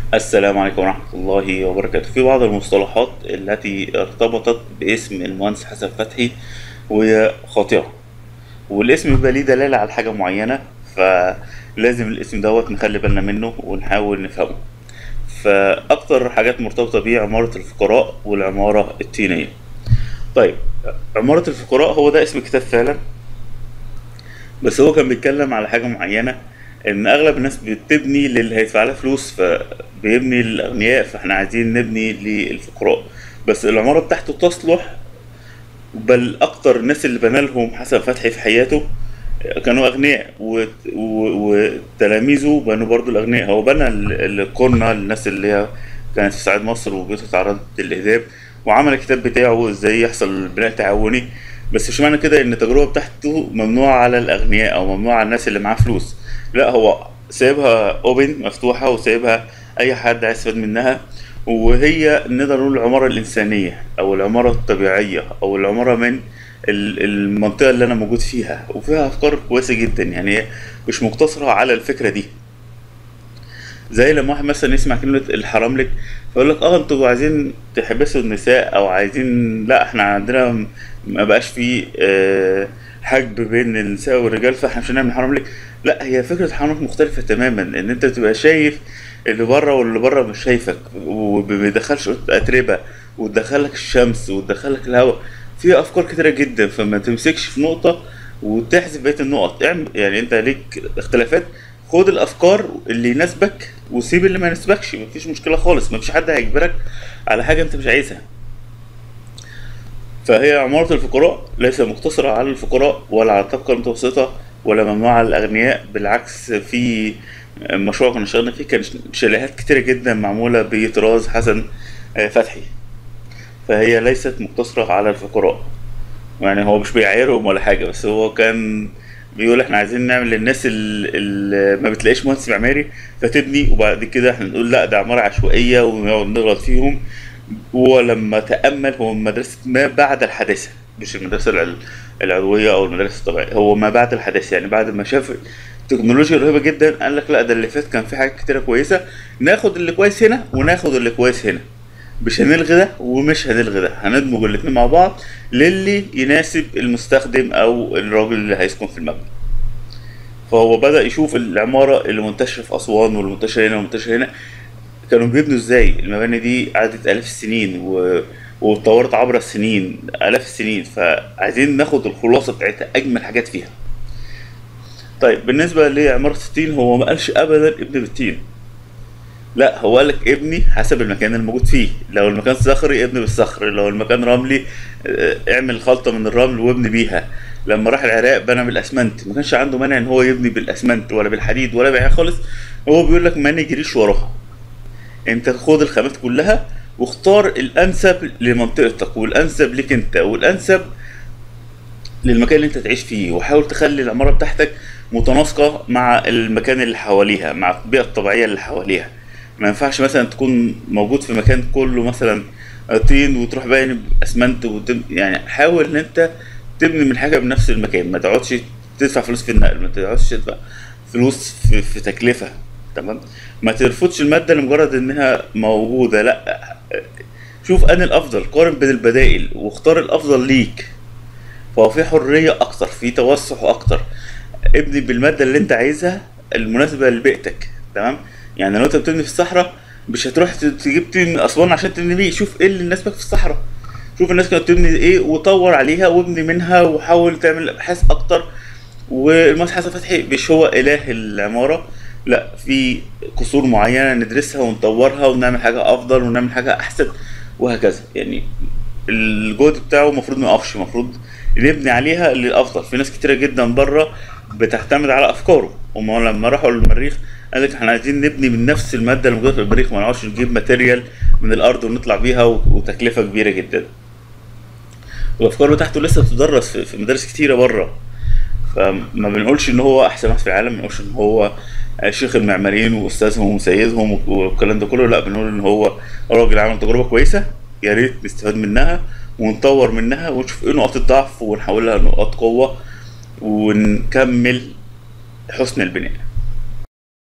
السلام عليكم ورحمة الله وبركاته. في بعض المصطلحات التي ارتبطت باسم المهندس حسن فتحي وهي خاطئة، والاسم بيبقى ليه دلالة على حاجة معينة، فلازم الاسم دوت نخلي بالنا منه ونحاول نفهمه. فأكتر حاجات مرتبطة بيه عمارة الفقراء والعمارة الطينية. طيب، عمارة الفقراء هو ده اسم الكتاب فعلا، بس هو كان بيتكلم على حاجة معينة، إن أغلب الناس بتبني للي هيدفع لها فلوس، فبيبني للأغنياء، فإحنا عايزين نبني للفقراء. بس العمارة بتاعته تصلح، بل أكتر الناس اللي بنى لهم حسن فتحي في حياته كانوا أغنياء، وتلاميذه بنوا برضو الأغنياء. هو بنى القرنة للناس اللي هي كانت في صعيد مصر وبيوتها تعرضت للإهدام، وعمل الكتاب بتاعه ازاي يحصل بناء تعاوني. بس مش معنى كده ان التجربة بتاعته ممنوعة على الأغنياء أو ممنوعة على الناس اللي معاه فلوس. لا، هو سايبها اوبن مفتوحة، وسايبها أي حد عايز يستفاد منها. وهي نقدر نقول العمارة الإنسانية أو العمارة الطبيعية أو العمارة من المنطقة اللي أنا موجود فيها، وفيها أفكار كويسة جدا. يعني هي مش مقتصرة على الفكرة دي. زي لما واحد مثلا يسمع كلمة الحراملك فيقول لك انتوا عايزين تحبسوا النساء، او عايزين، لا احنا عندنا ما بقاش في حجب بين النساء والرجال، فاحنا مش هنعمل حراملك. لا، هي فكرة الحراملك مختلفة تماما، ان انت تبقى شايف اللي بره واللي بره مش شايفك، وبيدخلش اتربة، وتدخلك الشمس وتدخلك الهواء. في افكار كتيرة جدا، فما تمسكش في نقطة وتحذف بقية النقط. يعني انت ليك اختلافات، خد الافكار اللي يناسبك وسيب اللي ما يناسبكش، مفيش مشكله خالص. مفيش حد هيجبرك على حاجه انت مش عايزها. فهي عماره الفقراء ليس مقتصره على الفقراء ولا على الطبقه المتوسطه ولا ممنوعه على الاغنياء. بالعكس، في مشروع كنا اشتغلنا فيه كان شاليهات كتيره جدا معموله بطراز حسن فتحي. فهي ليست مقتصره على الفقراء. يعني هو مش بيعايرهم ولا حاجة، بس هو كان بيقول احنا عايزين نعمل للناس اللي ما بتلاقيش مهندس معماري فتبني، وبعد كده احنا نقول لا ده عمارة عشوائية ونقعد نغلط فيهم. ولما تأمل، هو مدرسة ما بعد الحداثة، مش المدرسة العضوية أو المدرسة الطبيعية، هو ما بعد الحداثة. يعني بعد ما شاف تكنولوجيا رهيبة جدا قال لك لا، ده اللي فات كان في حاجات كتيرة كويسة، ناخد اللي كويس هنا وناخد اللي كويس هنا. مش هنلغي ده ومش هنلغي ده، هندمج الاتنين مع بعض للي يناسب المستخدم او الراجل اللي هيسكن في المبنى. فهو بدأ يشوف العمارة اللي منتشرة في أسوان واللي منتشرة هنا والمنتشرة هنا كانوا بيبنوا ازاي. المباني دي قعدت آلاف السنين واتطورت عبر السنين، آلاف السنين، فعايزين ناخد الخلاصة بتاعتها، أجمل حاجات فيها. طيب، بالنسبة لعمارة الطين، هو ما قالش أبدا ابن بالطين. لا، هو قال لك ابني حسب المكان الموجود فيه. لو المكان صخري ابني بالصخر، لو المكان رملي اعمل خلطة من الرمل وابني بيها. لما راح العراق بنى بالاسمنت، ما كانش عنده مانع ان هو يبني بالاسمنت ولا بالحديد ولا بأي حاجة خالص. هو بيقول لك ما نجريش وراها، انت خد الخامات كلها واختار الانسب لمنطقتك والانسب ليك انت والانسب للمكان اللي انت تعيش فيه، وحاول تخلي العمارة بتاعتك متناسقة مع المكان اللي حواليها، مع البيئة الطبيعية اللي حواليها. ما ينفعش مثلا تكون موجود في مكان كله مثلا طين وتروح باين اسمنت يعني حاول ان انت تبني من حاجة بنفس المكان، ما تقعدش تدفع فلوس في النقل، ما تقعدش تدفع فلوس في تكلفة. تمام. ما ترفضش المادة لمجرد انها موجودة، لا، شوف انا الافضل، قارن بين البدائل واختار الافضل ليك. فهو في حرية أكتر، في توسع أكتر. ابني بالمادة اللي أنت عايزها المناسبة لبيئتك. تمام. يعني لو أنت بتبني في الصحراء مش هتروح تجيب طين من أسوان عشان تبني بيه، شوف إيه اللي يناسبك في الصحراء، شوف الناس كانت بتبني إيه وطور عليها وابني منها، وحاول تعمل أبحاث أكتر. والمهندس حسن فتحي مش هو إله العمارة، لا، في قصور معينة ندرسها ونطورها ونعمل حاجة أفضل ونعمل حاجة أحسن، وهكذا. يعني الجهد بتاعه المفروض ما يقفش، المفروض نبني عليها للافضل. في ناس كتيره جدا بره بتعتمد على افكاره. هم لما راحوا للمريخ قال لك احنا عايزين نبني من نفس الماده اللي موجوده في المريخ، ما نقعدش نجيب ماتيريال من الارض ونطلع بيها وتكلفه كبيره جدا. والافكار بتاعته لسه بتدرس في مدارس كتيره بره. فما بنقولش ان هو احسن واحد في العالم، ما بنقولش ان هو شيخ المعماريين واستاذهم وسيدهم والكلام ده كله، لا، بنقول ان هو راجل عمل تجربه كويسه، يا ريت نستفاد منها ونطور منها ونشوف ايه نقاط الضعف ونحولها لنقاط قوه ونكمل حسن البناء.